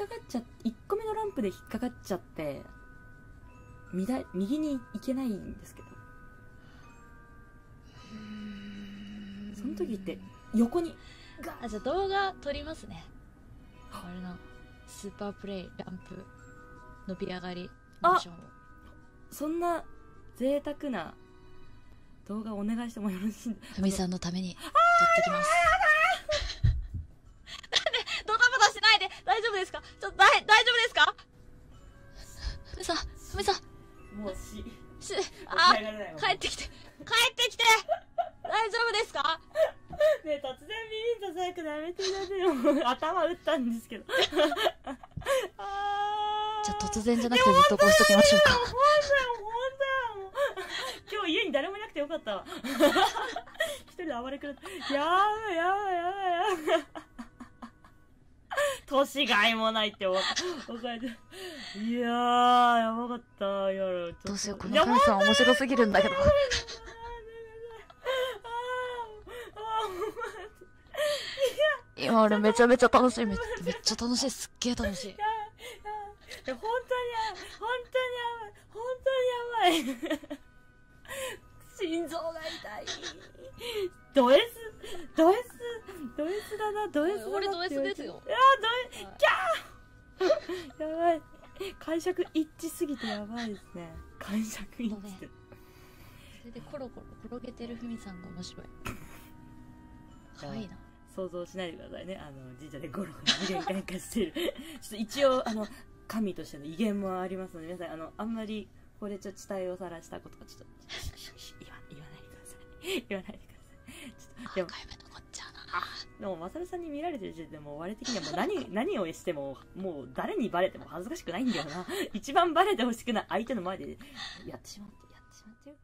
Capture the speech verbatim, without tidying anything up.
かかっちゃいっこめのランプで引っかかっちゃって右右に行けないんですけど、その時って横にガー、あ、じゃあ動画撮りますね。俺のスーパープレイランプ伸び上がりモーションを。 そんな贅沢な動画お願いしてもよろしいんですか？ ふみさんのために撮ってきます。なんでドタバタしないで。大丈夫ですか？ちょっと大大丈夫ですか？ふみさん、ふみさん、 もうししあ帰ってきて、帰ってきて。大丈夫ですか？ ねえ、突然耳にささやくのやめてくださいよ。もう頭打ったんですけど。あじゃあ突然じゃなくてずっとこうしときましょうか。 ほんとよ、ほんとよ、もう。今日家に誰もいなくてよかったわ。一人で暴れくらって。やばいやばいやばいやばい。年がいもないって分かえて。いやー、やばかった、夜。 どうしよう、このふみさん面白すぎるんだけど。今俺めちゃめちゃ楽しい。めっめっちゃ楽しい。すっげえ楽しい。いや、 いや、本当にやばい、本当にやばい、本当にやばい。心臓が痛い。ド S、ド S、ド S だな、ド S だな。 俺ド S ですよ。 いや、ド S、キャー。やばい。解釈一致すぎてやばいですね。解釈一致って。 それでコロコロ転げてるふみさんが面白い。可愛いな。 想像しないでくださいね。あの神社でゴロゴロ逃げんかんかしてる。ちょっと一応あの神としての威厳もありますので、皆さんあのあんまりこれちょっと地帯を晒したことはちょっと言わ言わないでください。言わないでください。ちょっとでもアーカイブ残っちゃうな。 でもマサルさんに見られてる時点でもう我的にはもう何何をしてももう誰にバレても恥ずかしくないんだよな。一番バレてほしくない相手の前でやってしまってやってしまってよ。